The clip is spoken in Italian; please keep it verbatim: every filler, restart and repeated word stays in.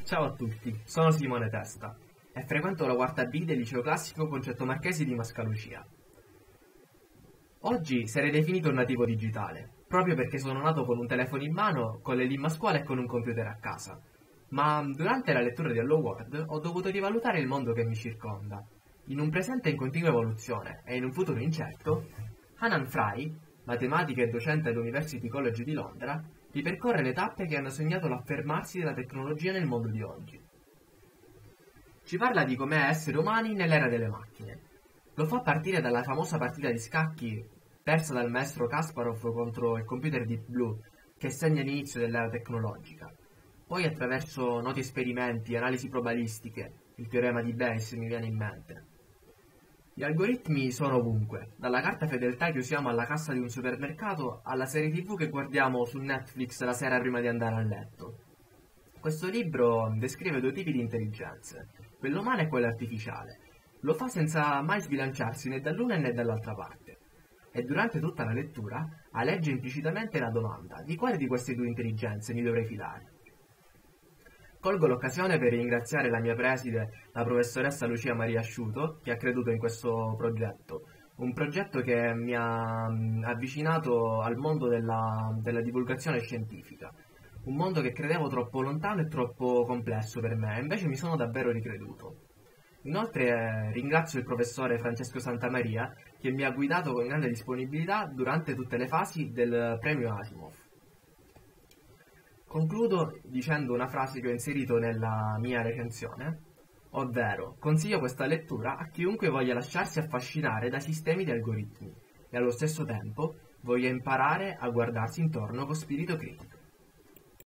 Ciao a tutti, sono Simone Testa e frequento la quarta B del liceo classico Concetto Marchesi di Mascalucia. Oggi sarei definito un nativo digitale, proprio perché sono nato con un telefono in mano, con le lim a scuola e con un computer a casa. Ma durante la lettura di Hello World ho dovuto rivalutare il mondo che mi circonda. In un presente in continua evoluzione e in un futuro incerto, Hanan Fry, matematica e docente all'University College di Londra, ripercorre le tappe che hanno segnato l'affermarsi della tecnologia nel mondo di oggi. Ci parla di com'è essere umani nell'era delle macchine. Lo fa partire dalla famosa partita di scacchi persa dal maestro Kasparov contro il computer Deep Blue, che segna l'inizio dell'era tecnologica. Poi attraverso noti esperimenti, analisi probabilistiche, il teorema di Bayes mi viene in mente. Gli algoritmi sono ovunque, dalla carta fedeltà che usiamo alla cassa di un supermercato alla serie tivù che guardiamo su Netflix la sera prima di andare a letto. Questo libro descrive due tipi di intelligenze, quella umana e quella artificiale. Lo fa senza mai sbilanciarsi né dall'una né dall'altra parte. E durante tutta la lettura aleggia implicitamente la domanda: di quale di queste due intelligenze mi dovrei fidare? Colgo l'occasione per ringraziare la mia preside, la professoressa Lucia Maria Asciuto, che ha creduto in questo progetto. Un progetto che mi ha avvicinato al mondo della, della divulgazione scientifica. Un mondo che credevo troppo lontano e troppo complesso per me, invece mi sono davvero ricreduto. Inoltre eh, ringrazio il professore Francesco Santamaria, che mi ha guidato con grande disponibilità durante tutte le fasi del premio Asimov. Concludo dicendo una frase che ho inserito nella mia recensione, ovvero: consiglio questa lettura a chiunque voglia lasciarsi affascinare da sistemi di algoritmi e allo stesso tempo voglia imparare a guardarsi intorno con spirito critico.